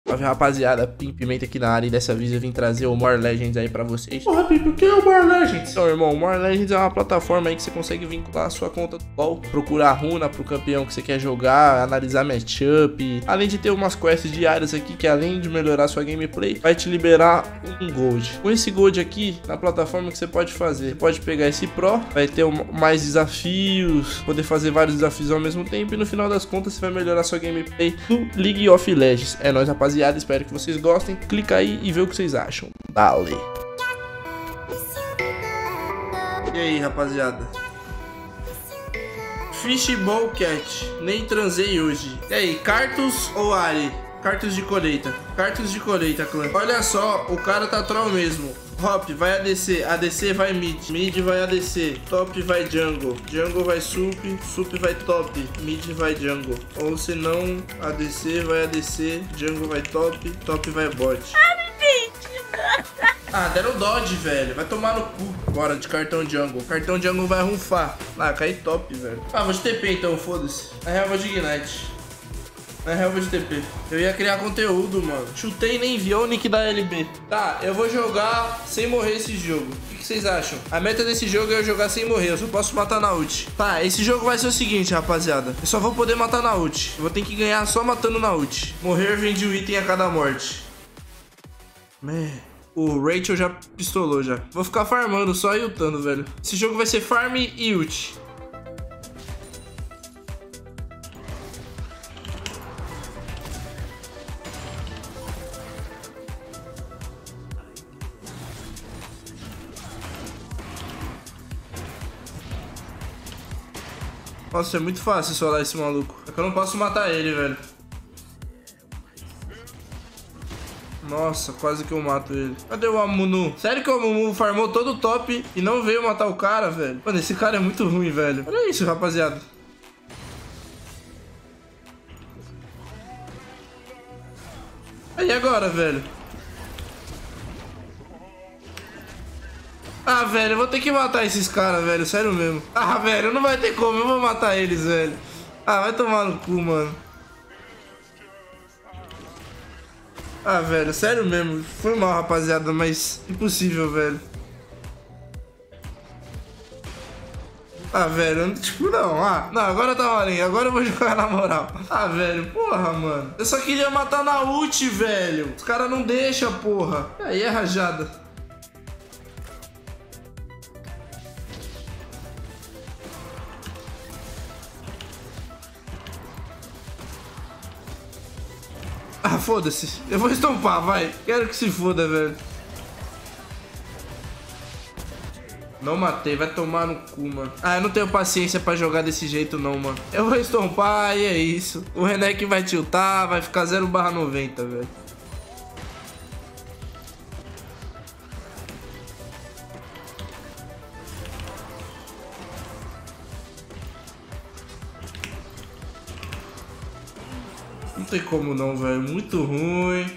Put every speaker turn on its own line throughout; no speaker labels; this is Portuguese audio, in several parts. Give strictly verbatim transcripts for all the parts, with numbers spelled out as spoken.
Salve, rapaziada, Pimp Pimenta aqui na área e dessa vez eu vim trazer o More Legends aí pra vocês. Porra, Pimp, o que é o More Legends? Então, irmão, o More Legends é uma plataforma aí que você consegue vincular a sua conta do LoL, procurar runa pro campeão que você quer jogar, analisar matchup, além de ter umas quests diárias aqui que além de melhorar sua gameplay, vai te liberar um Gold. Com esse Gold aqui, na plataforma que você pode fazer, você pode pegar esse Pro, vai ter mais desafios, poder fazer vários desafios ao mesmo tempo e no final das contas você vai melhorar sua gameplay do League of Legends. É nóis, rapaziada. Espero que vocês gostem. Clica aí e vê o que vocês acham. Dale. E aí, rapaziada? Fishbowl Cat. Nem transei hoje. E aí, Cartus ou Ari? Cartus de colheita. Cartus de colheita, clã. Olha só, o cara tá troll mesmo. Hop vai A D C, A D C vai mid, mid vai A D C, top vai jungle, jungle vai sup, sup vai top, mid vai jungle. Ou se não, A D C vai A D C, jungle vai top, top vai bot. Ah, deram dodge, velho. Vai tomar no cu. Bora de cartão jungle. Cartão jungle vai rufar. Ah, cai top, velho. Ah, vou de T P então, foda-se. Na real, vou de Ignite. Na real, vou de T P. Eu ia criar conteúdo, mano. Chutei e nem vi o nick da L B. Tá, eu vou jogar sem morrer esse jogo. O que, que vocês acham? A meta desse jogo é eu jogar sem morrer. Eu só posso matar na ult. Tá, esse jogo vai ser o seguinte, rapaziada. Eu só vou poder matar na ult. Eu vou ter que ganhar só matando na ult. Morrer vende o item a cada morte. Meh. O Rachel já pistolou já. Vou ficar farmando só e ultando, velho. Esse jogo vai ser farm e ult. Nossa, é muito fácil solar esse maluco. É que eu não posso matar ele, velho. Nossa, quase que eu mato ele. Cadê o Amumu? Sério que o Amumu farmou todo o top e não veio matar o cara, velho? Mano, esse cara é muito ruim, velho. Olha isso, rapaziada. E agora, velho? Ah, velho, eu vou ter que matar esses caras, velho. Sério mesmo. Ah, velho, não vai ter como. Eu vou matar eles, velho. Ah, vai tomar no cu, mano. Ah, velho, sério mesmo. Foi mal, rapaziada, mas impossível, velho. Ah, velho, tipo, não. Ah, não, agora tá valendo. Agora eu vou jogar na moral. Ah, velho, porra, mano. Eu só queria matar na ult, velho. Os caras não deixam, porra. Aí é rajada. Ah, foda-se. Eu vou estompar, vai. Quero que se foda, velho. Não matei, vai tomar no cu, mano. Ah, eu não tenho paciência pra jogar desse jeito, não, mano. Eu vou estompar e é isso. O Renek vai tiltar, vai ficar zero barra noventa, velho. Não tem como não, velho. Muito ruim.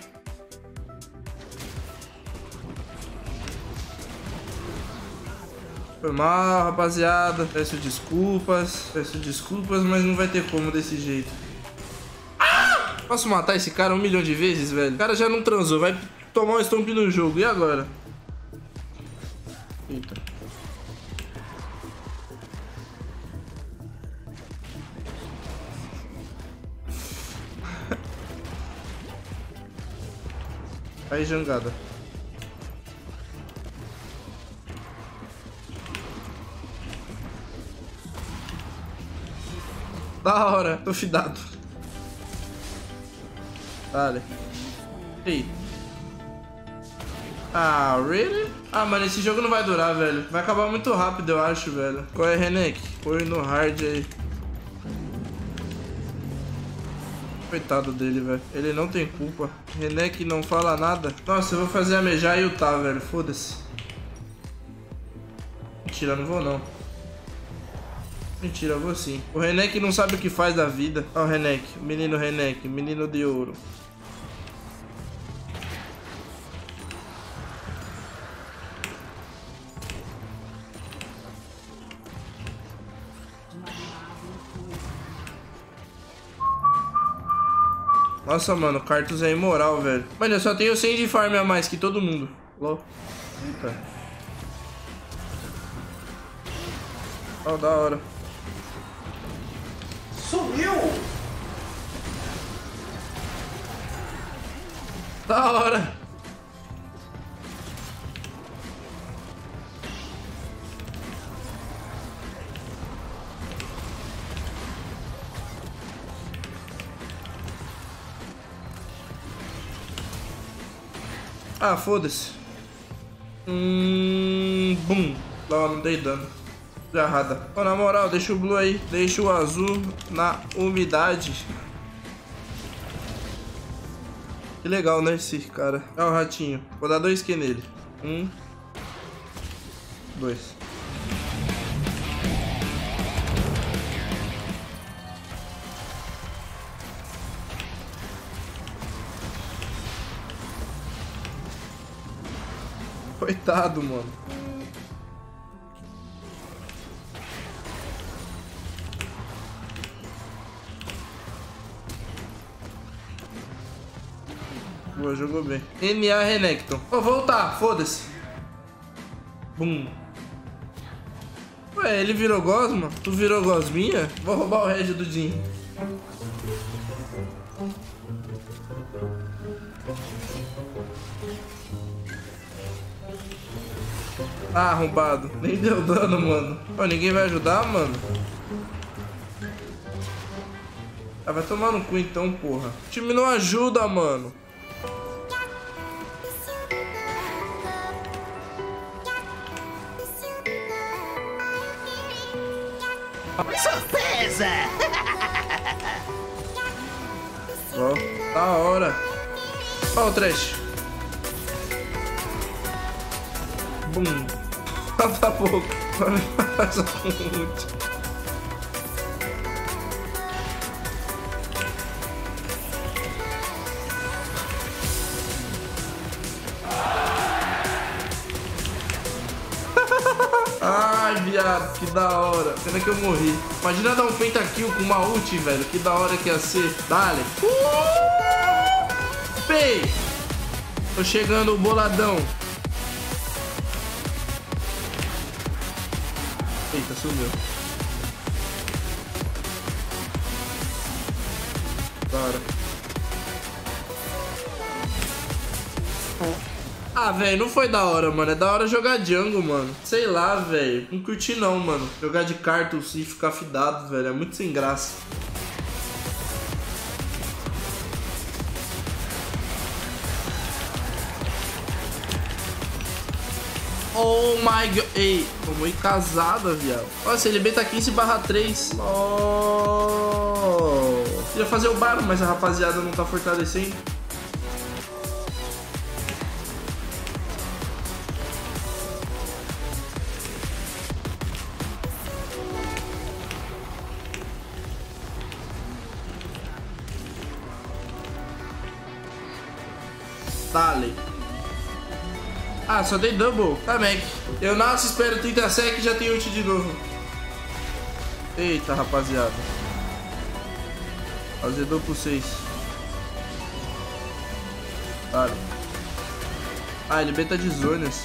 Foi mal, rapaziada. Peço desculpas. Peço desculpas, mas não vai ter como desse jeito. Ah! Posso matar esse cara um milhão de vezes, velho? O cara já não transou. Vai tomar um stomp no jogo. E agora? Eita. Aí, jangada. Da hora, tô fidado. Dale. Ei. Ah, really? Ah, mano, esse jogo não vai durar, velho. Vai acabar muito rápido, eu acho, velho. Qual é, Renek? Põe no hard aí. Coitado dele, velho. Ele não tem culpa. Renek não fala nada. Nossa, eu vou fazer a Mejá e ultar, velho. Foda-se. Mentira, não vou não. Mentira, eu vou sim. O Renek não sabe o que faz da vida. Ó, o Renek. Menino Renek. Menino de ouro. Nossa, mano, o Cartus é imoral, velho. Mano, eu só tenho cem de farm a mais que todo mundo. Lol. Eita. Ó, da hora.
Sumiu!
Da hora. Ah, foda-se. Hum, bum. Não, não dei dano. Jarrada. Pô, na moral, deixa o blue aí. Deixa o azul na umidade. Que legal, né, esse cara. É o ratinho. Vou dar dois Q nele. Um. Dois. Coitado, mano. Boa, jogou bem. N A Renekton. Vou voltar, foda-se. Bum. Ué, ele virou gosma? Tu virou gosminha? Vou roubar o Red do Jin. Ah, arrombado. Nem deu dano, mano. Pô, ninguém vai ajudar, mano? Ah, vai tomar no cu então, porra. O time não ajuda, mano.
Surpresa!
Ó, da hora. Ó o trash. Bum. Falta pouco. Faz um ult. Ai, viado, que da hora. Pena que eu morri. Imagina dar um pentakill com uma ult, velho. Que da hora que ia ser. Dale. Uh! Pei. Tô chegando, boladão. Eita, sumiu. Da hora. Ah, velho, não foi da hora, mano. É da hora jogar jungle, mano. Sei lá, velho. Não curti não, mano. Jogar de Cartus e ficar fidado, velho. É muito sem graça. Oh my god. Ei, tomou em casada, viado. Nossa, ele beta quinze barra três. Oh. Queria fazer o Baron, mas a rapaziada não tá fortalecendo. Dale. Ah, só dei double. Tá, Mac. Eu nasço, espero trinta seconds e já tem ult de novo. Eita, rapaziada. Azedou por seis. Dale. Ah, ele beta de zonas.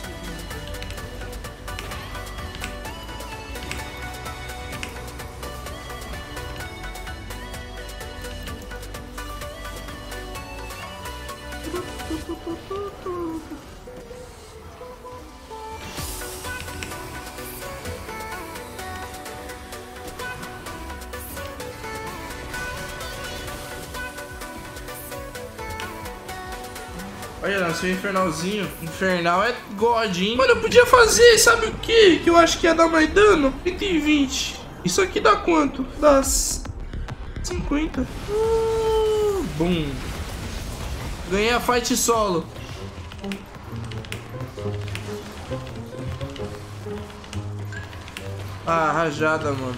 Olha, nasceu um infernalzinho. Infernal é God, hein? Mano, eu podia fazer, sabe o que? Que eu acho que ia dar mais dano. cento e vinte. Isso aqui dá quanto? Dá cinquenta. Uh, bum. Ganhei a fight solo. Ah, rajada, mano.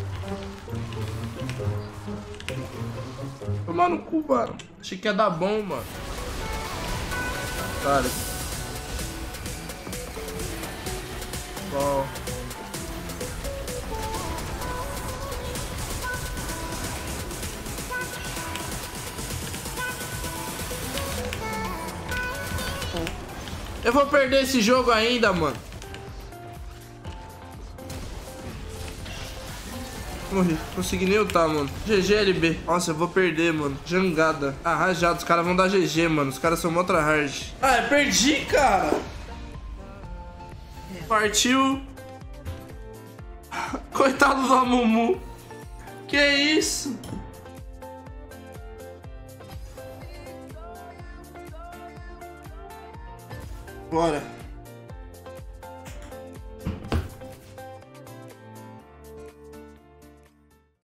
Tomar no cu, mano. Achei que ia dar bom, mano. Cara. Bom. Eu vou perder esse jogo ainda, mano. Morri, consegui nem ultar, mano. G G L B. Nossa, eu vou perder, mano. Jangada. Ah, rajado. Os caras vão dar G G, mano. Os caras são mó hard. Ah, eu perdi, cara. Partiu. Coitado do Amumu. Que isso? Bora.